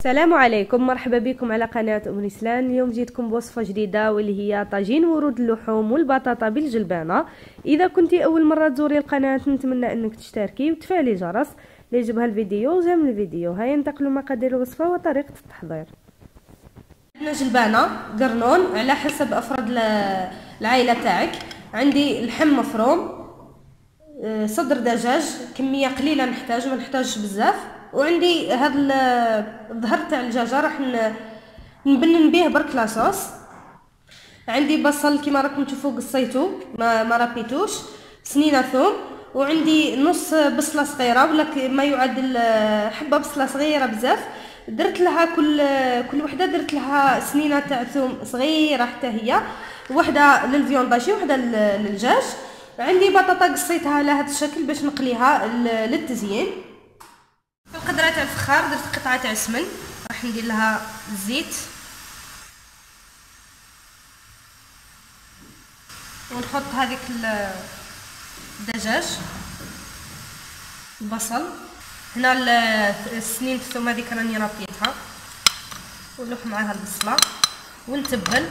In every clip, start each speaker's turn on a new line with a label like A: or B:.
A: السلام عليكم، مرحبا بكم على قناة ام نسلان. اليوم جيتكم بوصفة جديدة واللي هي طاجين ورود اللحوم والبطاطا بالجلبانة. اذا كنتي اول مرة تزوري القناة نتمنى انك تشتركي وتفعلي الجرس ليجيبها الفيديو جا من الفيديو. هيا ننتقلوا مقادير الوصفة وطريقة التحضير. عندنا جلبانة قرنون على حسب افراد العائلة تاعك. عندي لحم مفروم، صدر دجاج كمية قليلة نحتاج، ما نحتاجش بزاف. وعندي هذا الظهر تاع الدجاجه راح نبنن به برك لاصوص. عندي بصل كيما راكم تشوفوا قصيتو ما ربيتوش، سنينه ثوم، وعندي نص بصله صغيره ولا ما يعادل حبه بصله صغيره بزاف. درت لها كل وحده درت لها سنينه تاع ثوم صغيره حتى هي، وحده للفيونداشي وحده للدجاج. عندي بطاطا قصيتها على هذا الشكل باش نقليها للتزيين. في القدرة تاع الفخار درت قطعة تاع سمن، راح ندير لها الزيت ونحط هذيك الدجاج، البصل، هنا السنين الثوم هذيك راني ربيتها، ونلوح معاها البصله ونتبل.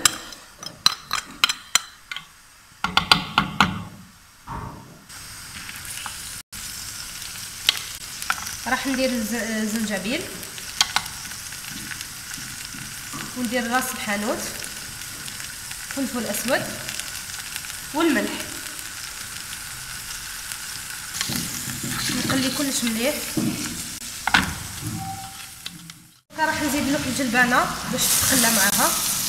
A: راح ندير الزنجبيل وندير راس الحانوت، فلفل اسود والملح. نقلي كلش مليح. راح نزيد لك الجلبانه باش تتقلى معاها.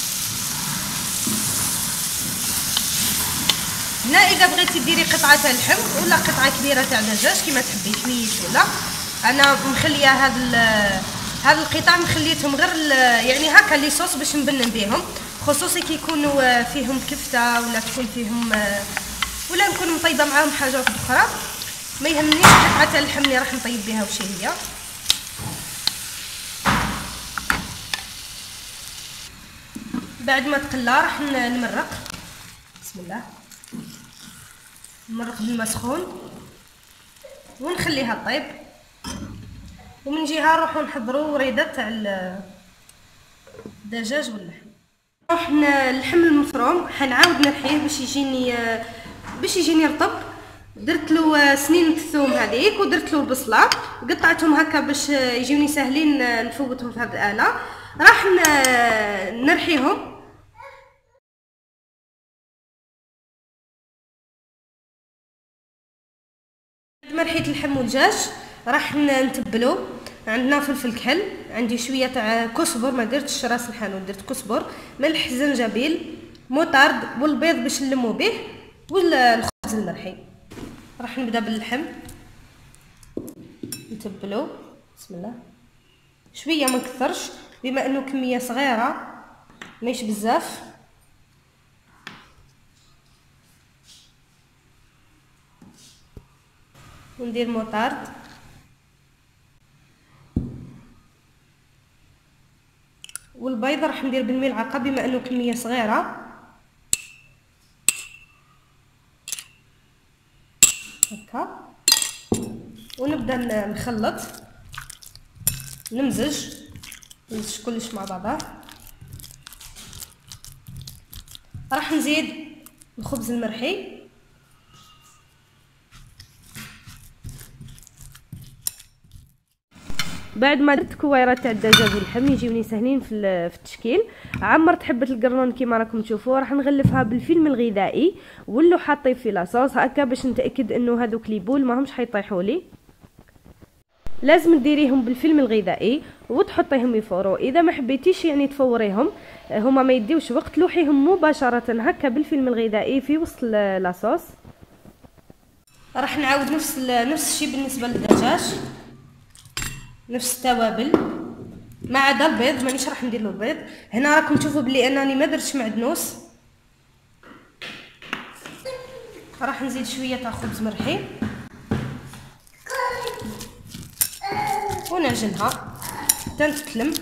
A: هنا اذا بغيتي ديري قطعه تاع لحم ولا قطعه كبيره تاع دجاج كيما تحبي شويه ولا. انا مخليه هاد القطع مخليتهم غير يعني هكا لي صوص باش نبنن بهم، خصوصي كي يكونوا فيهم كفته ولا تكون فيهم ولا نكون مطيبه معاهم حاجات اخرى. ما يهمنيش قطعه اللحم اللي راح نطيب بها وش هي. بعد ما تقلى راح نمرق. بسم الله. نمرق بالماء سخون ونخليها طيب، ومن جهه نروحو نحضروا وريده تاع الدجاج واللحم. اللحم المفروم حنعاود نرحيه باش يجيني رطب. درت له سنين الثوم هذيك ودرت له البصله، قطعتهم هكا باش يجوني ساهلين نفوتهم في هذه الاله. راح نرحيهم. ما رحيت اللحم والدجاج راح نتبلو. عندنا فلفل كحل، عندي شويه تاع كزبر، ما درتش راس الحانوت، درت كزبر، ملح، زنجبيل، موطارد والبيض باش نلمو به، والخبز المرحي. راح نبدا باللحم نتبلو. بسم الله. شويه ما نكثرش بما انه كميه صغيره ماهيش بزاف. وندير موطارد والبيضه راح ندير بالملعقه بما انه كميه صغيره هكا. ونبدا نخلط نمزج كلش مع بعضه. راح نزيد الخبز المرحي، بعد ما درت كويرات تاع الدجاج واللحم يجيوني سهلين في التشكيل. عمرت حبه القرنون كيما راكم تشوفوا. راح نغلفها بالفيلم الغذائي ولو حاطين في لاصوص هكا باش نتاكد انه هذوك لي بول ماهمش حيطيحوا لي. لازم تديريهم بالفيلم الغذائي وتحطيهم يفوروا. اذا ما حبيتيش يعني تفوريهم، هما ما يديوش وقت، لوحيهم مباشره هكا بالفيلم الغذائي في وسط لاصوص. راح نعاود نفس الشيء بالنسبه للدجاج، نفس التوابل ما عدا البيض، مانيش راح ندير له البيض. هنا راكم تشوفوا بلي انني ما درتش معدنوس. راح نزيد شويه تاع خبز مرحي ونعجنها حتى تتلم.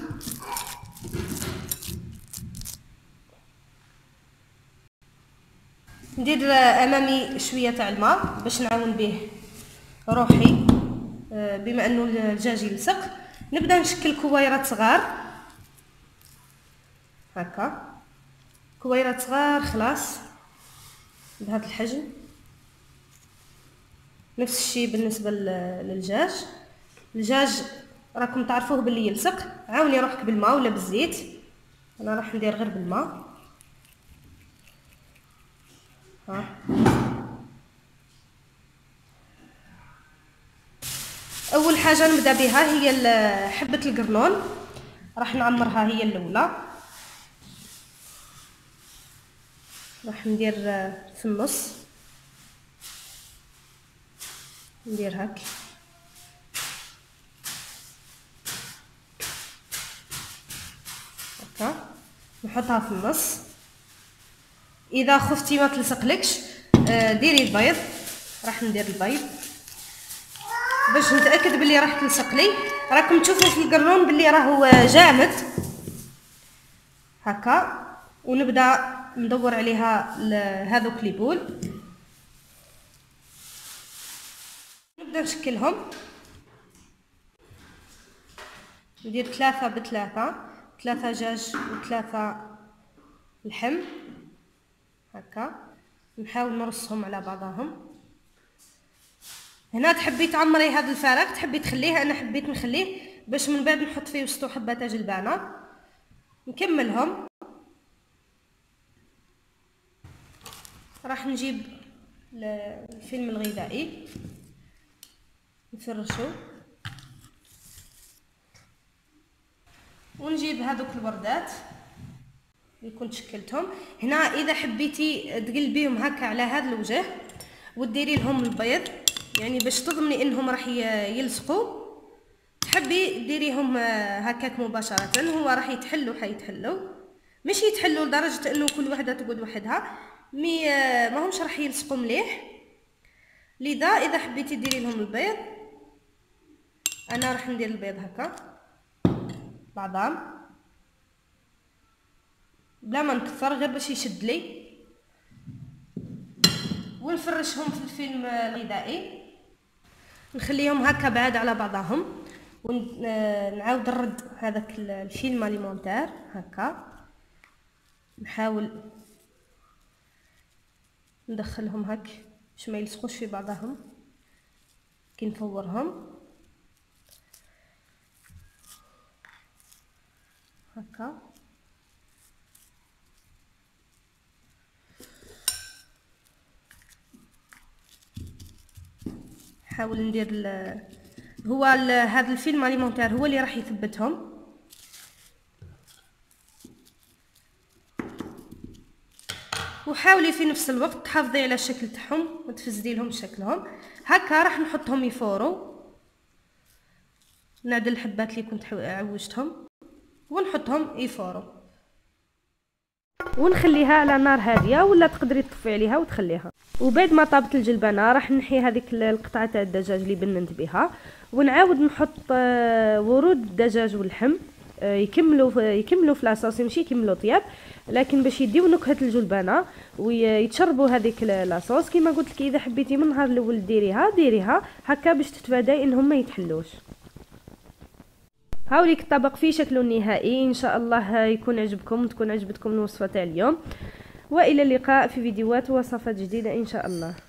A: ندير امامي شويه تاع الماء باش نعاون به روحي بما انه الدجاج يلصق. نبدا نشكل كويرات صغار هكا، كويرات صغار خلاص بهذا الحجم. نفس الشيء بالنسبه للدجاج. الدجاج راكم تعرفوه باللي يلصق، عاوني روحك بالماء ولا بالزيت، انا راح ندير غير بالماء. ها اول حاجه نبدا بها هي حبه القرنون، راح نعمرها هي الاولى. راح ندير في النص، ندير هاك هكا، نحطها في النص. اذا خفتي ما تلصقلكش ديري البيض، راح ندير البيض باش نتاكد بلي راح تلصق لي. راكم تشوفوا في القرنون بلي راهو جامد هكا، ونبدا ندور عليها هذوك لي بول. نبدا نشكلهم، ندير 3 بثلاثة، 3 دجاج و3 لحم هكا، نحاول نرصهم على بعضهم. هنا تحبي تعمري هذا الفراغ تحبي تخليه، انا حبيت نخليه باش من بعد نحط فيه وسطو حبات جلبانه. نكملهم، راح نجيب الفيلم الغذائي نفرشو، ونجيب هذوك الوردات اللي كنت شكلتهم. هنا اذا حبيتي تقلبيهم هكا على هذا الوجه وديري لهم البيض، يعني باش تضمني انهم راح يلصقوا، تحبي ديريهم هكاك مباشره، هو راح يتحلوا حيتحلوا، مش يتحلوا لدرجه انه كل وحده تقعد وحدها، ما همش راح يلصقوا مليح. لذا اذا حبيتي ديري لهم البيض، انا راح ندير البيض هكا بعضهم بلا ما نكثر، غير باش يشد لي، ونفرشهم في الفيلم الغذائي، نخليهم هكا بعاد على بعضهم، ونعاود نرد هذاك الفيلم اليمونتير هكا، نحاول ندخلهم هك باش ما يلصقوش في بعضهم كي نفورهم هكا. حاول ندير هذا الفيلم اليمونتير هو اللي راح يثبتهم. وحاولي في نفس الوقت تحافظي على الشكل تاعهم وتفزدي لهم شكلهم هكا. راح نحطهم يفوروا، نعدل الحبات اللي كنت عوجتهم ونحطهم يفوروا، ونخليها على نار هاديه، ولا تقدري تطفي عليها وتخليها. وبعد ما طابت الجلبانه راح نحي هذيك القطعه تاع الدجاج اللي بننت بها، ونعاود نحط ورود الدجاج واللحم يكملوا في لاصوص، ماشي يكملوا طياب، لكن باش يديو نكهه الجلبانه ويتشربوا هذيك لاصوص. كما قلت لك اذا حبيتي من النهار الاول ديريها هكا باش تتفاداي انهم ما يتحلوش. هاوليك الطبق في شكله النهائي، ان شاء الله يكون عجبكم وتكون عجبتكم الوصفه تاع اليوم، والى اللقاء في فيديوهات ووصفات جديده ان شاء الله.